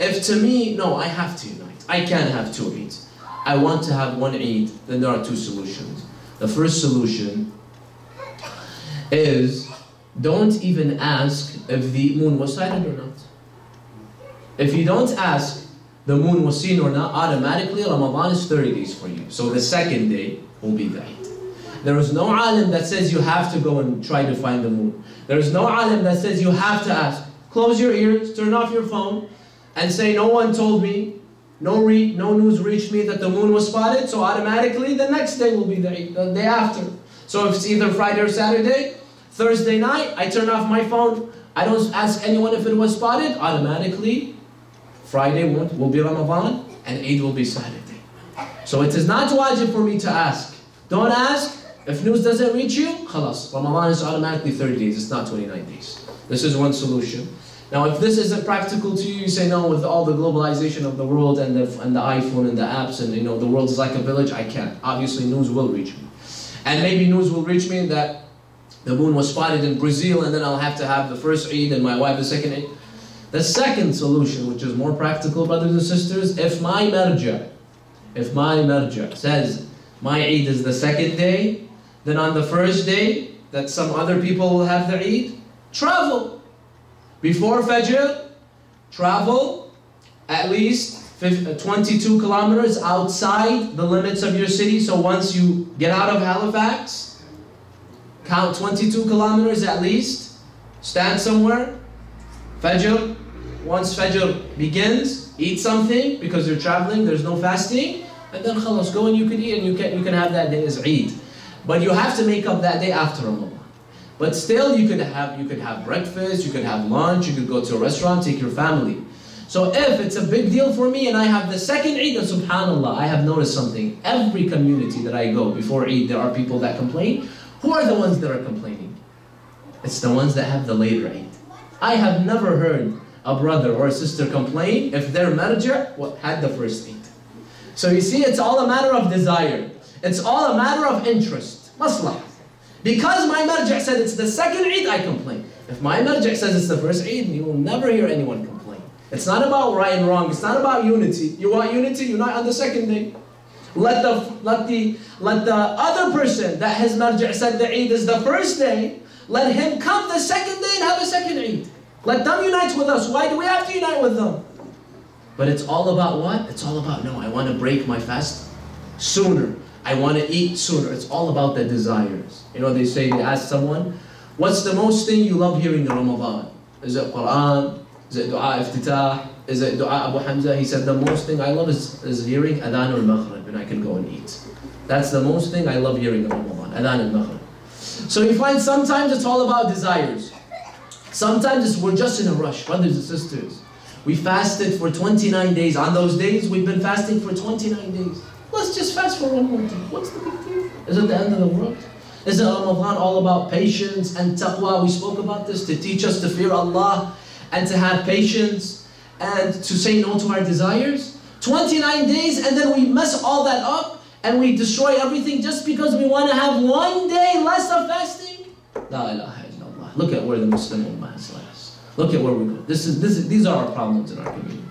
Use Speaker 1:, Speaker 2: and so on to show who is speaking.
Speaker 1: If to me, no, I have to unite. I can't have two Eids. I want to have one Eid, then there are two solutions. The first solution is don't even ask if the moon was sighted or not. If you don't ask the moon was seen or not, automatically Ramadan is 30 days for you. So the second day will be the Eid. There is no alim that says you have to go and try to find the moon. There is no alim that says you have to ask. Close your ears, turn off your phone, and say no one told me, no news reached me that the moon was spotted, so automatically the next day will be the Eid, the day after. So if it's either Friday or Saturday, Thursday night, I turn off my phone, I don't ask anyone if it was spotted, automatically Friday will be Ramadan and Eid will be Saturday. So it is not wajib for me to ask. Don't ask. If news doesn't reach you, khalas, Ramadan is automatically 30 days, it's not 29 days. This is one solution. Now if this isn't practical to you, you say no, with all the globalization of the world and the iPhone and the apps and the world is like a village, I can't. Obviously news will reach me. And maybe news will reach me that the moon was spotted in Brazil and then I'll have to have the first Eid and my wife the second Eid. The second solution, which is more practical, brothers and sisters, if my marja says my Eid is the second day, then on the first day that some other people will have their Eid, travel. Before Fajr, travel at least 22 kilometers outside the limits of your city. So once you get out of Halifax, count 22 kilometers at least, stand somewhere, Fajr. Once Fajr begins, eat something because you're traveling, there's no fasting, and then khalas, go and you can eat and you can have that day as Eid. But you have to make up that day after Ramadan. But still you could have breakfast, you could have lunch, you could go to a restaurant, take your family. So if it's a big deal for me and I have the second Eid, then subhanAllah, I have noticed something. Every community that I go before Eid, there are people that complain. Who are the ones that are complaining? It's the ones that have the later Eid. I have never heard a brother or a sister complain if their marja had the first Eid. So you see, it's all a matter of desire. It's all a matter of interest. Maslah. Because my marja said it's the second Eid, I complain. If my marja says it's the first Eid, you will never hear anyone complain. It's not about right and wrong. It's not about unity. You want unity, unite on the second day. Let the other person that his marja said the Eid is the first day, let him come the second day and have a second Eid. Let them unite with us. Why do we have to unite with them? But it's all about what? It's all about, no, I want to break my fast sooner. I want to eat sooner. It's all about the desires. They say, they ask someone, what's the most thing you love hearing in Ramadan? Is it Quran? Is it Dua Iftitah? Is it Dua Abu Hamza? He said, the most thing I love is hearing Adhan al-Maghrib, and I can go and eat. That's the most thing I love hearing in Ramadan, Adhan al-Maghrib. So you find sometimes it's all about desires. Sometimes we're just in a rush, brothers and sisters. We fasted for 29 days. On those days, we've been fasting for 29 days. Let's just fast for one more day. What's the big deal? Is it the end of the world? Isn't Ramadan all about patience and taqwa? We spoke about this to teach us to fear Allah and to have patience and to say no to our desires. 29 days and then we mess all that up and we destroy everything just because we want to have one day less of fasting? La ilaha illallah. Look at where the Muslim Ummah has led us. Look at where we go. These are our problems in our community.